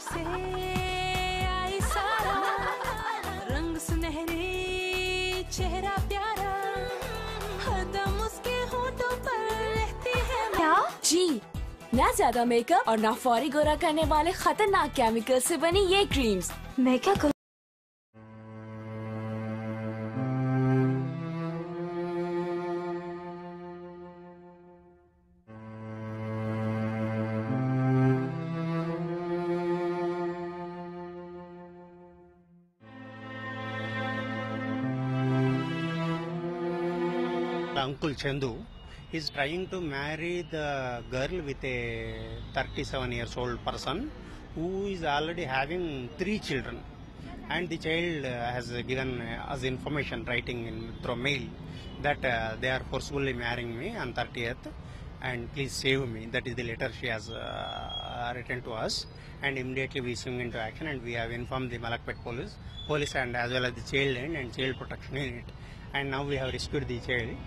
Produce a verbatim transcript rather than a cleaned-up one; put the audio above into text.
से आई सारा रंग सुनहरे चेहरा प्यारा हरदम उसके होठों पर रहती है क्या जी ना ज्यादा मेकअप और ना फौरी गोरा करने वाले खतरनाक केमिकल से बनी ये क्रीम्स। मैं क्या करूं? Uncle Chandu is trying to marry the girl with a thirty-seven years old person who is already having three children, and the child uh, has given uh, us information writing in, through mail that uh, they are forcibly marrying me on thirtieth and please save me. That is the letter she has uh, written to us, and immediately we swing into action and we have informed the Malakpet police police and as well as the child end and child protection unit, and now we have rescued the child.